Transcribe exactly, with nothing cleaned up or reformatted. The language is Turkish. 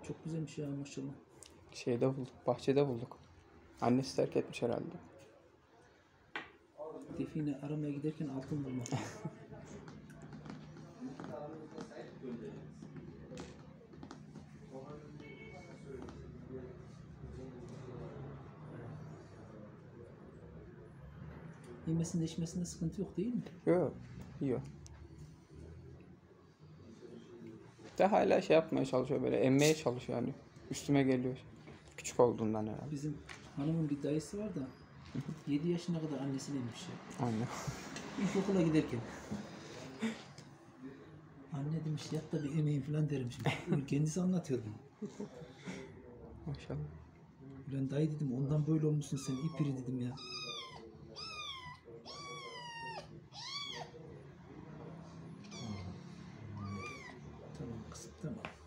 çok güzelmiş ya maşallah. Şeyde bulduk, bahçede bulduk. Annesi terk etmiş herhalde. Define aramaya giderken altın bulmak. Yemesinde içmesinde sıkıntı yok değil mi? Yok, yiyor. De hala şey yapmaya çalışıyor, böyle emmeye çalışıyor yani. Üstüme geliyor. Küçük olduğundan herhalde. Bizim hanımın bir dayısı var da yedi yaşına kadar annesini emmiş ya. Anne. İlkokula giderken. Anne demiş yat da bir emeğin falan dermiş. Kendisi anlatıyordu. Maşallah. Ben dayı dedim ondan böyle olmuşsun sen ipiri dedim ya. Tamam kızım tamam.